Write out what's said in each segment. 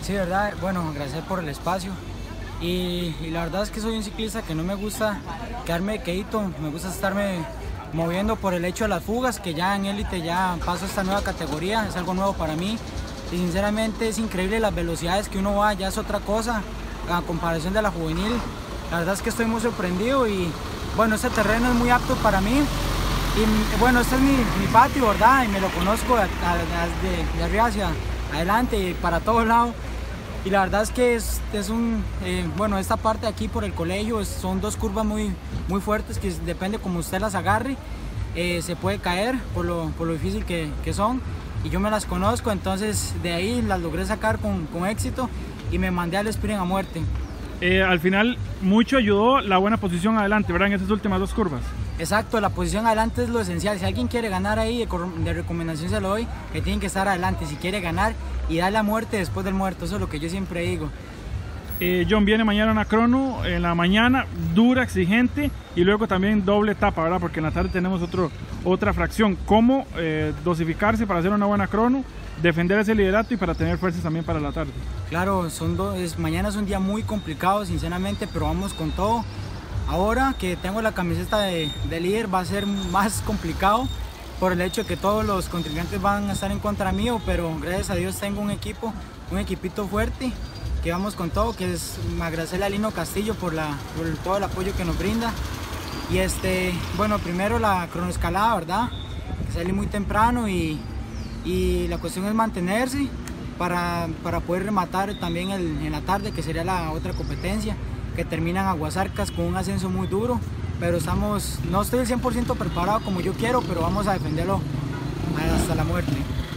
Sí, verdad, bueno, agradecer por el espacio. Y la verdad es que soy un ciclista que no me gusta quedarme quedito, me gusta estarme moviendo por el hecho de las fugas, que ya en élite ya paso a esta nueva categoría, es algo nuevo para mí. Y sinceramente es increíble las velocidades que uno va, ya es otra cosa a comparación de la juvenil. La verdad es que estoy muy sorprendido y bueno, este terreno es muy apto para mí. Y bueno, este es mi patio, ¿verdad? Y me lo conozco de arriba hacia adelante y para todos lados. Y la verdad es que bueno, esta parte de aquí por el colegio son dos curvas muy fuertes que depende como usted las agarre, se puede caer por lo difícil que son. Y yo me las conozco, entonces de ahí las logré sacar con éxito y me mandé al sprint a muerte. Al final mucho ayudó la buena posición adelante, ¿verdad? En estas últimas dos curvas. Exacto, la posición adelante es lo esencial. Si alguien quiere ganar ahí, de recomendación se lo doy, que tienen que estar adelante si quiere ganar y dar la muerte después del muerto. Eso es lo que yo siempre digo. John, viene mañana una crono, en la mañana dura, exigente y luego también doble etapa, ¿verdad? Porque en la tarde tenemos otra fracción. ¿Cómo dosificarse para hacer una buena crono, defender ese liderato y para tener fuerzas también para la tarde? Claro, mañana es un día muy complicado, sinceramente, pero vamos con todo. Ahora que tengo la camiseta de líder va a ser más complicado por el hecho de que todos los contrincantes van a estar en contra mío, pero gracias a Dios tengo un equipito fuerte que vamos con todo, que es agradecerle a Lino Castillo por todo el apoyo que nos brinda. Y bueno, primero la cronoescalada, ¿verdad? Que salí muy temprano y la cuestión es mantenerse para poder rematar también en la tarde, que sería la otra competencia, que terminan Aguasarcas con un ascenso muy duro, pero no estoy al 100% preparado como yo quiero, pero vamos a defenderlo hasta la muerte.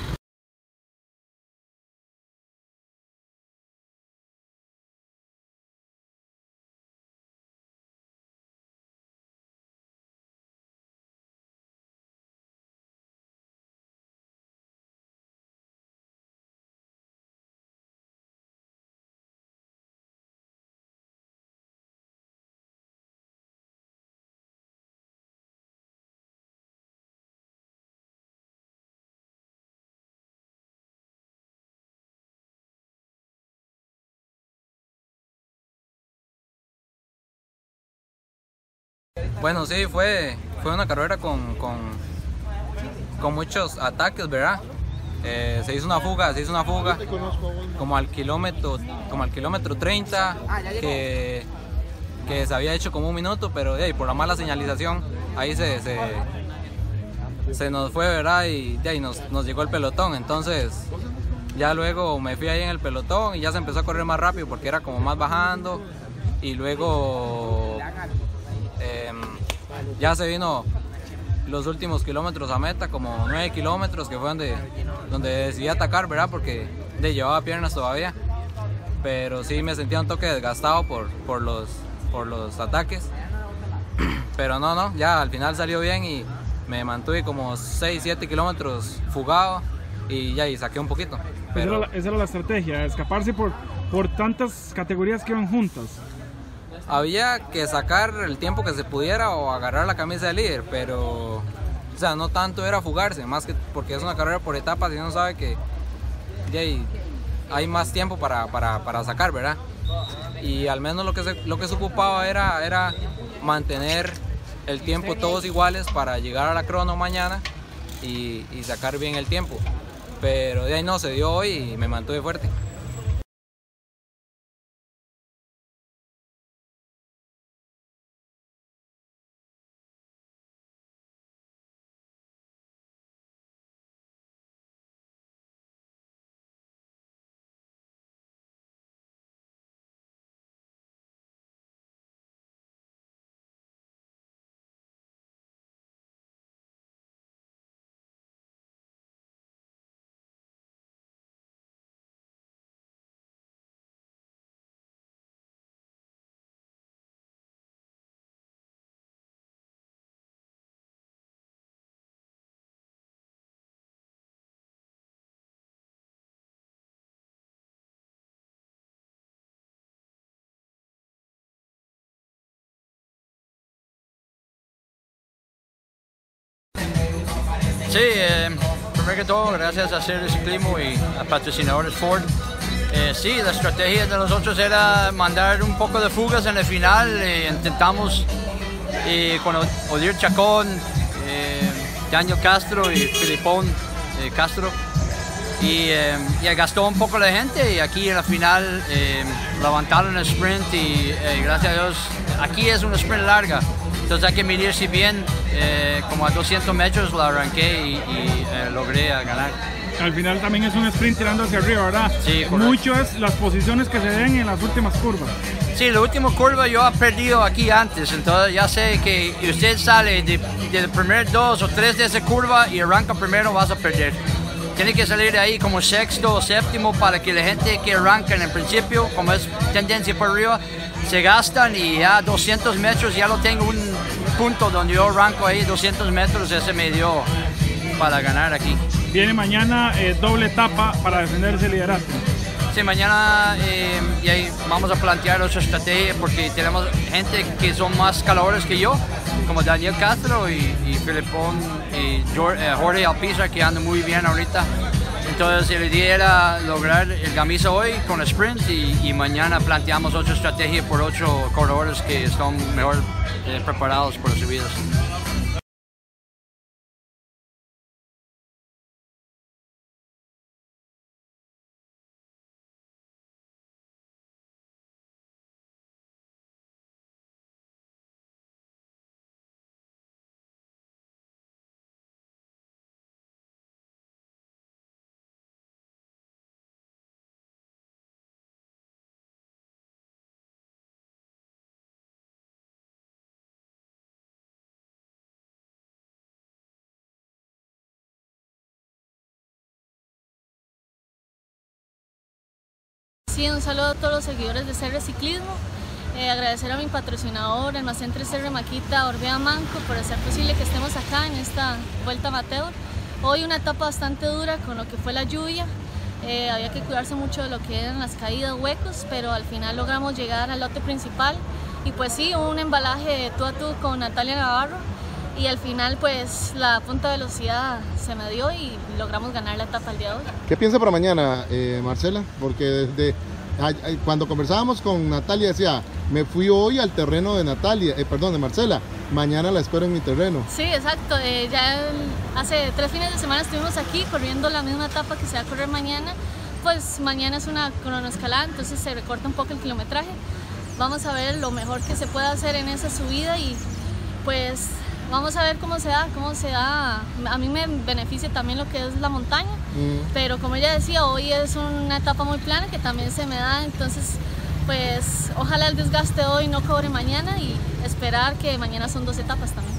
Bueno, sí, fue una carrera con muchos ataques, ¿verdad? Se hizo una fuga como al kilómetro 30 que se había hecho como un minuto, pero por la mala señalización ahí se nos fue, ¿verdad? Y de ahí nos llegó el pelotón. Entonces ya luego me fui ahí en el pelotón y ya se empezó a correr más rápido porque era como más bajando, y luego ya se vino los últimos kilómetros a meta, como 9 kilómetros, que fue donde decidí atacar, ¿verdad? Porque llevaba piernas todavía, pero sí me sentía un toque desgastado por los ataques, pero no, ya al final salió bien y me mantuve como 6-7 kilómetros fugado y saqué un poquito. Pero esa era la estrategia, escaparse por tantas categorías que iban juntas. Había que sacar el tiempo que se pudiera o agarrar la camisa de líder, pero o sea, no tanto era fugarse, más que porque es una carrera por etapas y uno sabe que hay más tiempo para sacar, ¿verdad? Y al menos lo que se ocupaba era mantener el tiempo todos iguales para llegar a la crono mañana y sacar bien el tiempo, pero de ahí no se dio hoy y me mantuve fuerte. Sí, primero que todo, gracias a Series Ciclismo y a patrocinadores Ford. Sí, la estrategia de nosotros era mandar un poco de fugas en el final. Intentamos con Odir Chacón, Daniel Castro y Filipón Castro. Y gastó un poco la gente y aquí en la final levantaron el sprint y gracias a Dios, aquí es una sprint larga. Entonces hay que medirse bien, como a 200 metros la arranqué y logré ganar. Al final también es un sprint tirando hacia arriba, ¿verdad? Sí, correcto. Mucho es las posiciones que se den en las últimas curvas. Sí, la última curva yo he perdido aquí antes, entonces ya sé que usted sale del primer 2 o 3 de esa curva y arranca primero, vas a perder. Tiene que salir de ahí como sexto o séptimo para que la gente que arranca en el principio, como es tendencia por arriba, se gastan y ya 200 metros ya lo tengo un punto donde yo arranco ahí 200 metros, ese me dio para ganar aquí. Viene mañana doble etapa para defender ese liderato. Sí, mañana y ahí vamos a plantear otra estrategia porque tenemos gente que son más calores que yo, como Daniel Castro y Filipón y Jorge Alpizar, que anda muy bien ahorita. Entonces la idea era lograr el camisa hoy con el sprint y mañana planteamos otra estrategia por 8 corredores que están mejor preparados por las subidas. Sí, un saludo a todos los seguidores de CR Ciclismo. Agradecer a mi patrocinador, Almacén 3R Maquita Orbea Manco, por hacer posible que estemos acá en esta Vuelta Amateur. Hoy una etapa bastante dura con lo que fue la lluvia. Había que cuidarse mucho de lo que eran las caídas, huecos, pero al final logramos llegar al lote principal. Y pues sí, un embalaje de tú a tú con Natalia Navarro. Y al final pues la punta de velocidad se me dio y logramos ganar la etapa el día de hoy. ¿Qué piensa para mañana, Marcela? Porque cuando conversábamos con Natalia decía, me fui hoy al terreno de de Marcela, mañana la espero en mi terreno. Sí, exacto. Ya hace 3 fines de semana estuvimos aquí corriendo la misma etapa que se va a correr mañana. Pues mañana es una cronoescalada, entonces se recorta un poco el kilometraje. Vamos a ver lo mejor que se puede hacer en esa subida y pues vamos a ver cómo se da. A mí me beneficia también lo que es la montaña, pero como ella decía, hoy es una etapa muy plana que también se me da, entonces pues ojalá el desgaste de hoy no cobre mañana y esperar que mañana son 2 etapas también.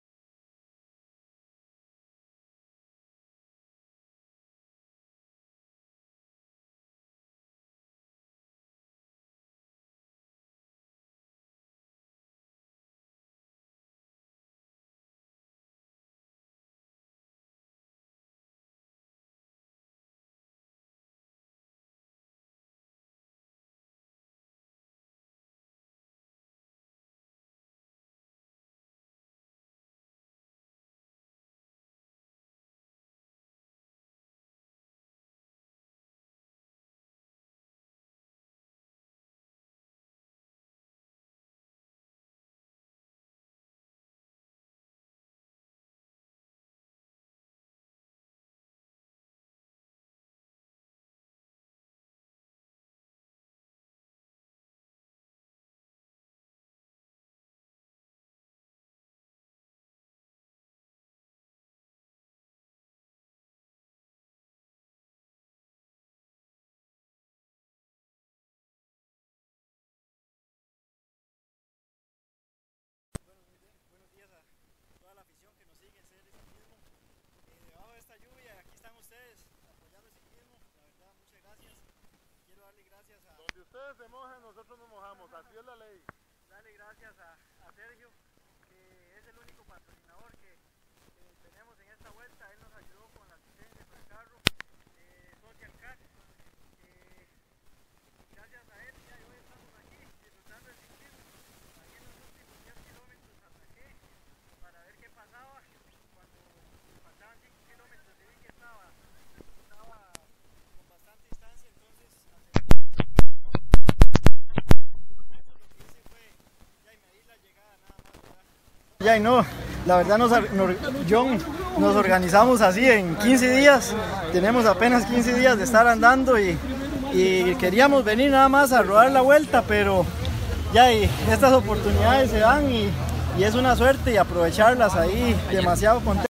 Debajo de esta lluvia, aquí están ustedes apoyando el ciclismo, la verdad, muchas gracias. Quiero darle gracias a... Donde ustedes se mojan, nosotros nos mojamos, así es la ley. Darle gracias a Sergio, que es el único patrocinador que tenemos en esta vuelta. Él nos ayudó con la asistencia con el carro, Social Car. Gracias a él, ya hoy estamos aquí disfrutando del ciclismo. Aquí en los últimos 10 kilómetros ataqué para ver qué pasaba. Cuando faltaban 5 kilómetros y vi que estaba con bastante distancia, entonces aceleré. Ya, y no, la verdad John, nos organizamos así en 15 días, tenemos apenas 15 días de estar andando y queríamos venir nada más a rodar la vuelta, pero ya, y estas oportunidades se dan y es una suerte y aprovecharlas ahí, demasiado contento.